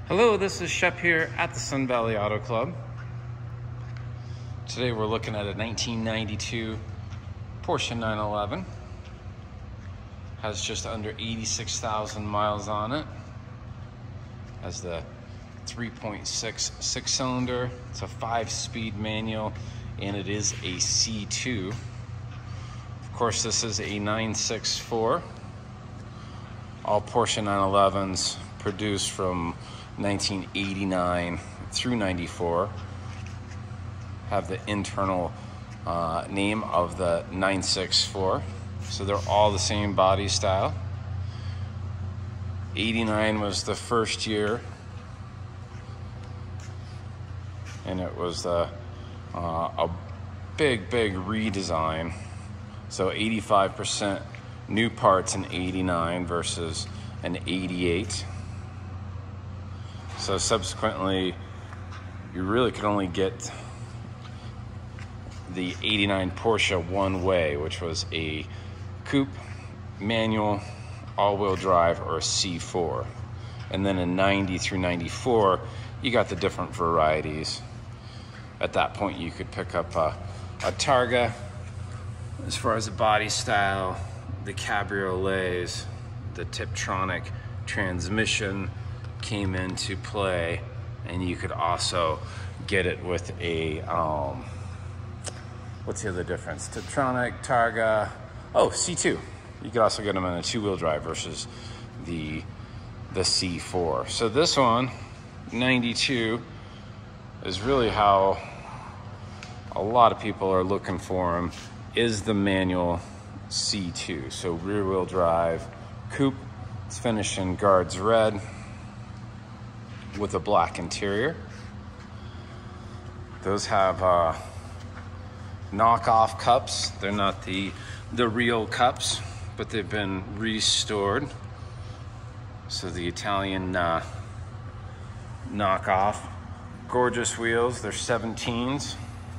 Hello, this is Shep here at the Sun Valley Auto Club. Today we're looking at a 1992 Porsche 911. Has just under 86,000 miles on it. Has the 3.6 six-cylinder. It's a 5-speed manual, and it is a C2. Of course, this is a 964. All Porsche 911s produced from 1989 through 94 have the internal name of the 964, so they're all the same body style. 89 was the first year, and it was a big redesign. So 85% new parts in 89 versus an 88. So subsequently, you really could only get the 89 Porsche one way, which was a coupe, manual, all-wheel drive, or a C4. And then in 90 through 94, you got the different varieties. At that point, you could pick up a Targa. As far as the body style, the cabriolets, the Tiptronic transmission came into play, and you could also get it with a what's the other difference? Tiptronic, Targa, C2. You could also get them in a two-wheel drive versus the C4. So this one, 92, is really how a lot of people are looking for them, is the manual C2. So rear-wheel drive coupe. It's finished in Guards red with a black interior. Those have knockoff cups. They're not the real cups, but they've been restored. So the Italian knockoff. Gorgeous wheels. They're 17s.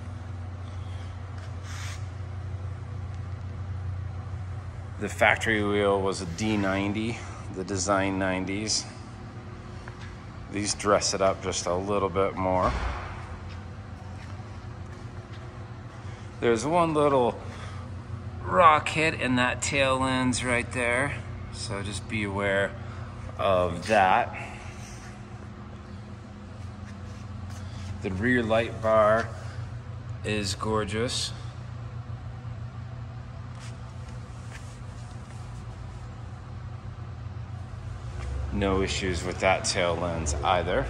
The factory wheel was a D90, the design 90s. These dress it up just a little bit more. There's one little rock hit in that tail lens right there, so just be aware of that. The rear light bar is gorgeous. No issues with that tail lens either.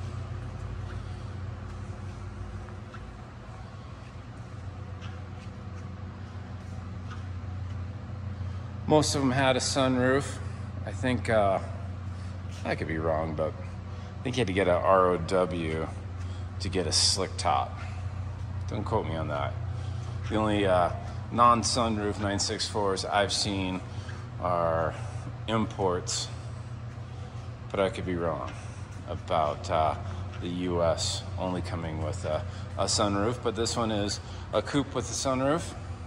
Most of them had a sunroof. I think, I could be wrong, but I think you had to get a ROW to get a slick top. Don't quote me on that. The only non-sunroof 964s I've seen are imports, but I could be wrong about the US only coming with a sunroof. But this one is a coupe with a sunroof.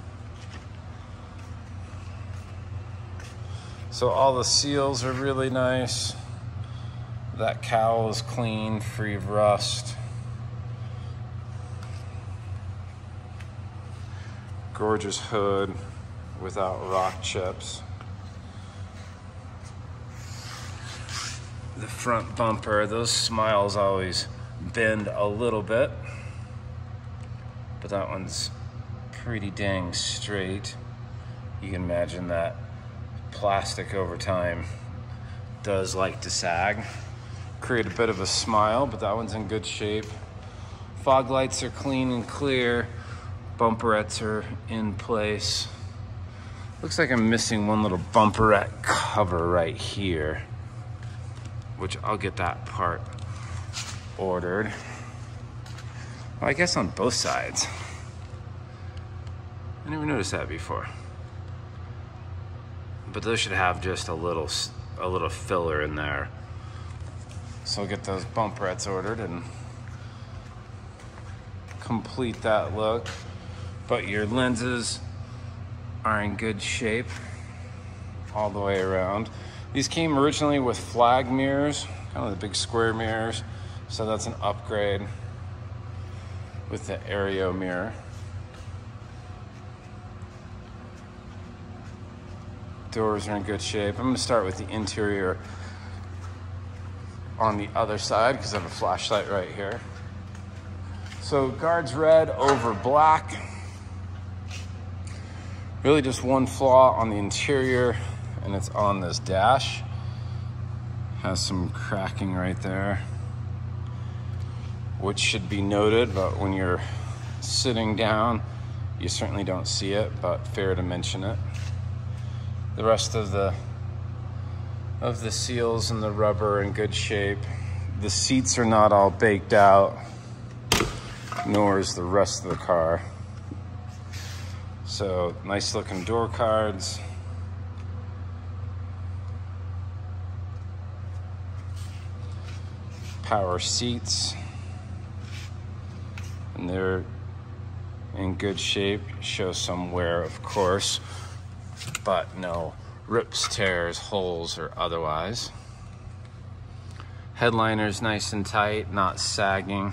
So all the seals are really nice. That cowl is clean, free of rust. Gorgeous hood without rock chips. The front bumper, those smiles always bend a little bit, but that one's pretty dang straight. You can imagine that plastic over time does like to sag. Create a bit of a smile, but that one's in good shape. Fog lights are clean and clear. Bumperettes are in place. Looks like I'm missing one little bumperette cover right here, which I'll get that part ordered. Well, I guess on both sides. I never noticed that before. But those should have just a little filler in there. So I'll get those bumperettes ordered and complete that look. But your lenses are in good shape all the way around. These came originally with flag mirrors, kind of the big square mirrors. So that's an upgrade with the Aereo mirror. Doors are in good shape. I'm gonna start with the interior on the other side because I have a flashlight right here. So guards red over black. Really just one flaw on the interior, and it's on this dash. Has some cracking right there, which should be noted, but when you're sitting down, you certainly don't see it, but fair to mention it. The rest of the seals and the rubber are in good shape. The seats are not all baked out, nor is the rest of the car. So nice looking door cards. Power seats. And they're in good shape. Show some wear, of course, but no rips, tears, holes, or otherwise. Headliner's nice and tight, not sagging.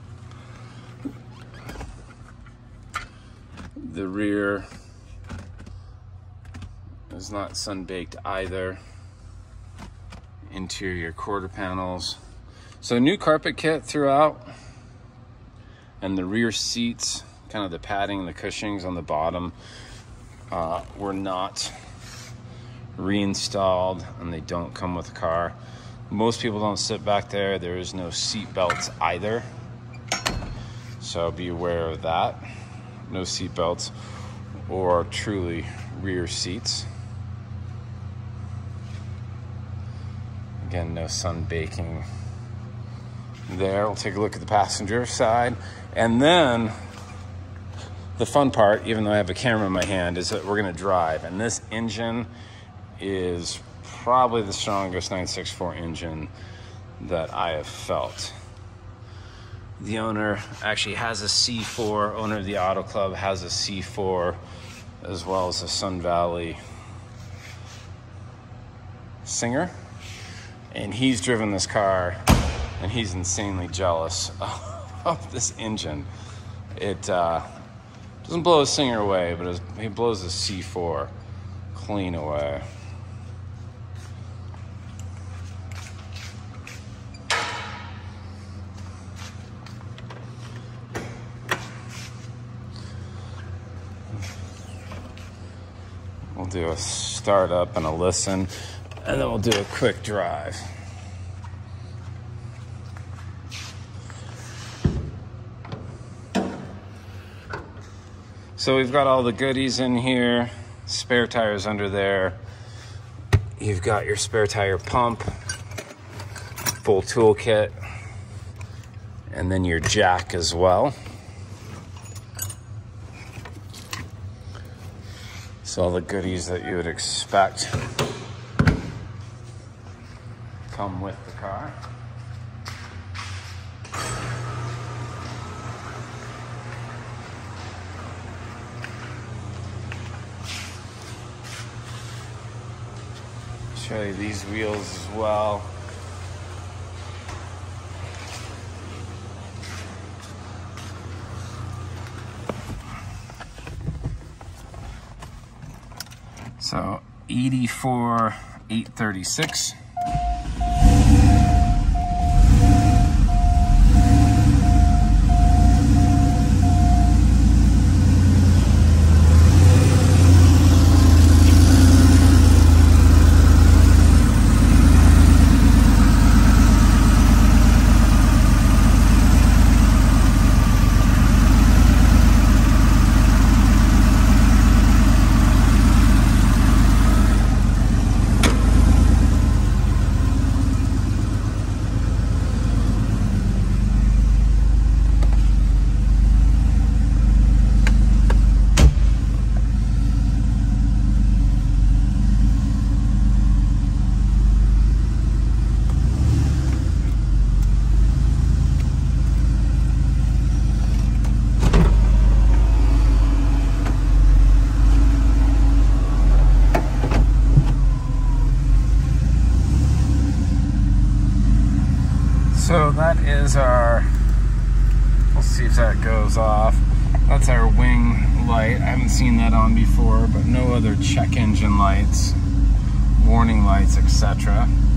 The rear is not sun-baked either. Interior quarter panels. So new carpet kit throughout. And the rear seats, kind of the padding, the cushions on the bottom, were not reinstalled, and they don't come with the car. Most people don't sit back there. There is no seat belts either, so be aware of that. No seat belts or truly rear seats. Again, no sun baking there. We'll take a look at the passenger side, and then the fun part, even though I have a camera in my hand, is that we're gonna drive, and this engine is probably the strongest 964 engine that I have felt. The owner actually has a C4, owner of the Auto Club has a C4, as well as a Sun Valley Singer. And he's driven this car, and he's insanely jealous of this engine. It doesn't blow a Singer away, but he blows a C4 clean away. We'll do a start up and a listen, and then we'll do a quick drive. So we've got all the goodies in here. Spare tires under there. You've got your spare tire pump, full toolkit, and then your jack as well. So all the goodies that you would expect come with the car. Show you these wheels as well. So 84,836. So that is our, we'll see if that goes off. That's our wing light. I haven't seen that on before, but no other check engine lights, warning lights, etc.